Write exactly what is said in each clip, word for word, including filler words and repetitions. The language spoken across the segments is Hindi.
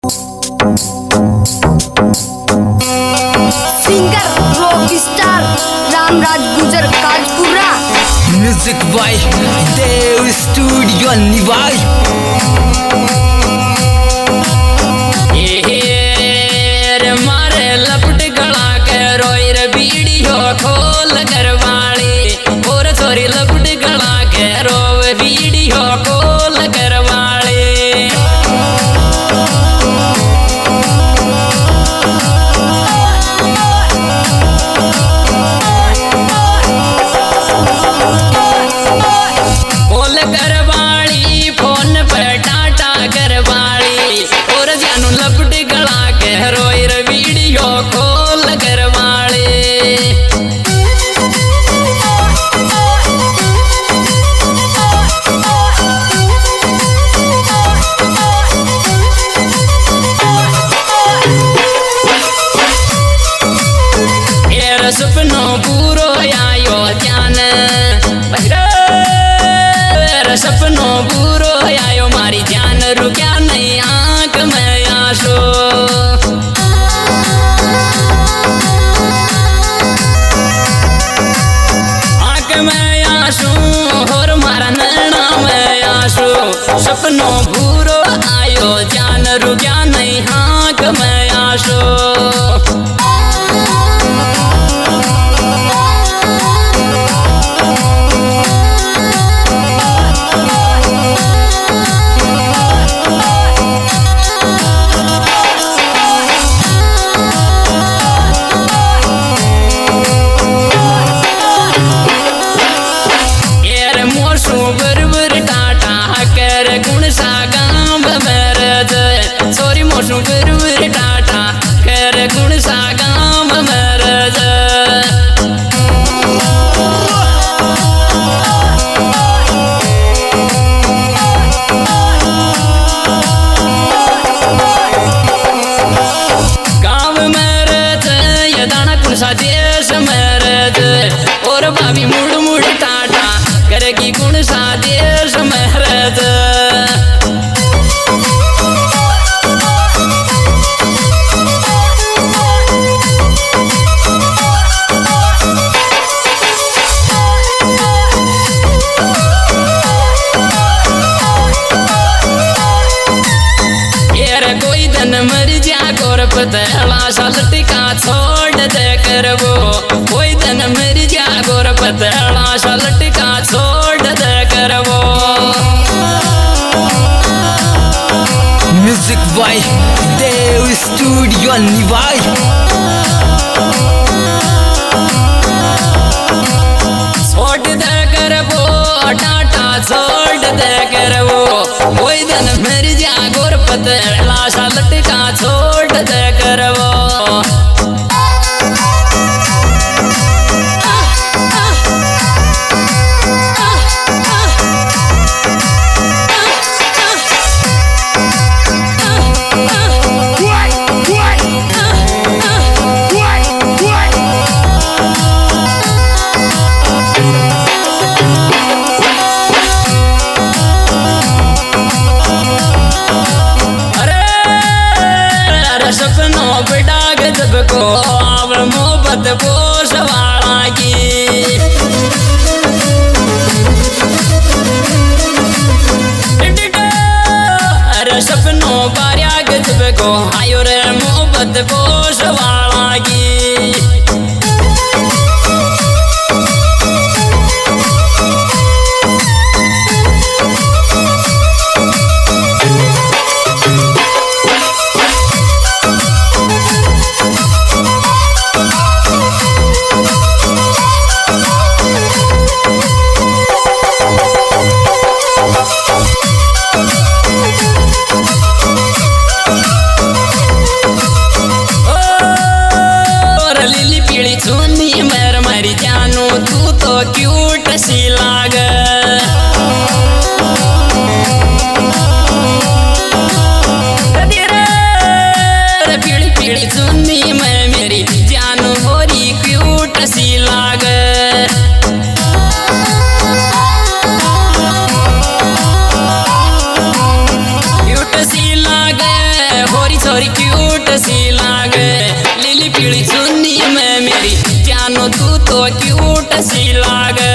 Singer rock star Ramraj Gujar Kajpura. Music by Dev studio Niwai. मारे लपट गला के रोई रे वीडियो खोल कर वाली और छोरी लपट गला के रोवे वीडियो खोल कर वाली। खोल कर वाली फोन पर टाटा कर वाली और जानू लपट गला के रोई रे वीडियो खोल कर वाली। सपनों पूरो आयो ध्यान सपनों पूरो आयो मारी जान रुक्या नहीं आंख में आंसू। आंख में आंसू और मारा नैना में आंसू। सपनों पूरो आयो जान रुक्या नहीं आंख में आंसू। गुण सा गाम मरद सोरी मोशू गुरु टाटा कर गुण सा गाम मरद। गाँव मरद ये दाना कुण सा देश मरद और भाभी मुड़ मुड़ टाटा करेगी गुण सा देश मरद। कोई धन मर जा गोर पतला सा लटका छोड़ दे कर वो। कोई धन मर जा गोर पतला सा लटका छोड़ दे कर वो। Music by Dev studio Niwai. छोड़ दे कर वो टाटा छोड़ दे कर वो। कोई धन मर जा गोर पतला सा लटका छोड़ दे कर वो। सपनों बड़ा गजब को आव मोहब्बत पोष वाला की। अरे सपनों बारिया गजब को आयो रे मोहब्बत पोष वाला की। Oh छोरी क्यूट सी लागे, लीली पीली चुन्नी में मेरी जानो तू तो क्यूट सी लागे।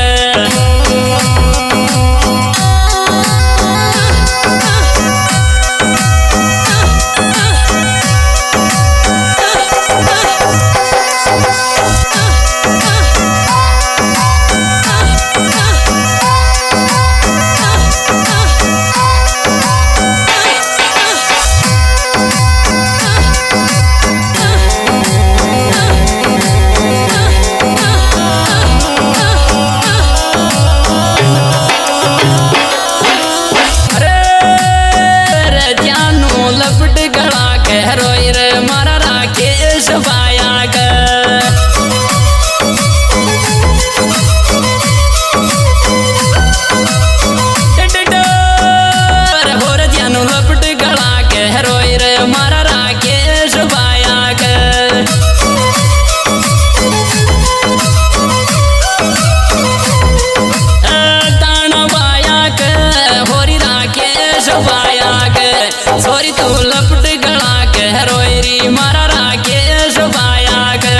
छोरी तू लपट गला के रोयरी मारा राकेश बाया के।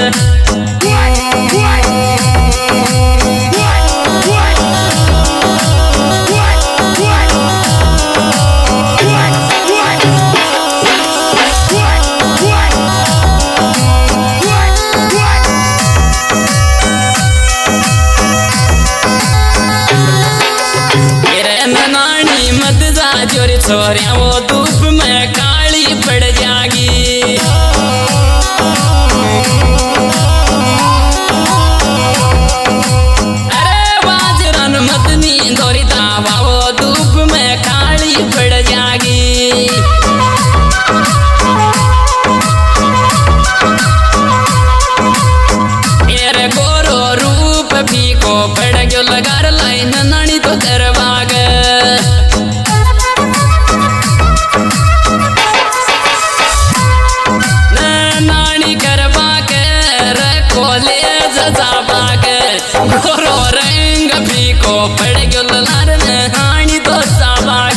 छोरिया वो धूप में काली पड़ जागी, अरे बाजरन मतनी दोरी दावा वो धूप में काली पड़ जागी। मेरे गोरो रूप भी को पड़ गयो लगा लाइन नानी तो करवाग। गोरो रंग भी को पड़ गयो लार में हानी तो साबाग।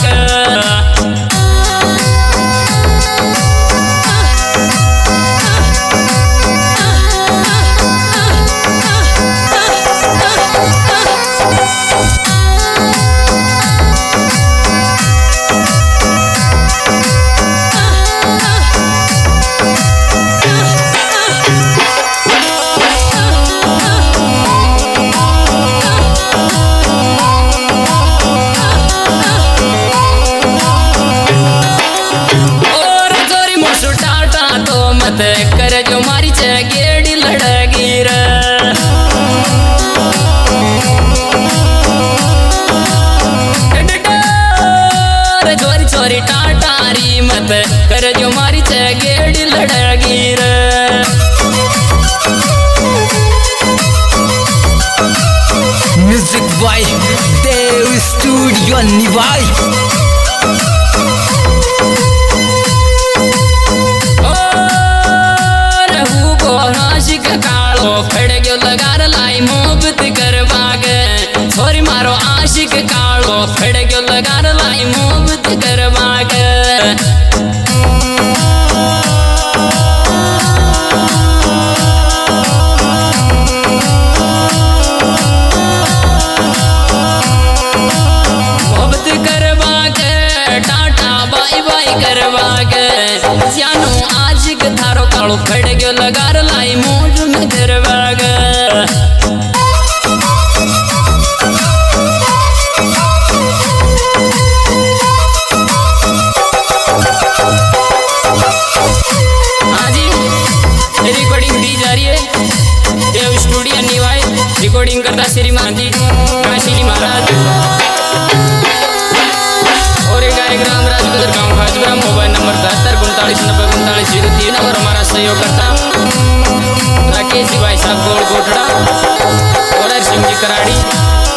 कर जो मारी चगेड़ी लड़गी रे, चोरी चोरी टाटारी मत कर जो मारी चगेड़ी लड़गी रे। Music by Dev studio Niwai. कालो फड़ गयो लगार लाई मोहब्बत करवाग, छोरी मारो आशिक कालो फड़ गयो लगार लाई मोहब्बत करवाग। मोहब्बत करवाग टाटा बाई बाई करवाग, जानो आशिक थारो कालो फड़ गयो लगार लाई मोज में करवाग। हाँ जी, रिकॉर्डिंग दी जा रही है देव स्टूडियो निवाई। रिकॉर्डिंग करता श्रीमान जी काशी महाराज और एक कार्यक्रम राजगुजर गाँव खाजपुरा। मोबाइल नंबर बहत्तर उनतालीस नब्बे उनतालीस जीरो तीन और हमारा सहयोग करता राकेश जी भाई साहब गोड़ कोटड़ा और सिंह जी कराड़ी।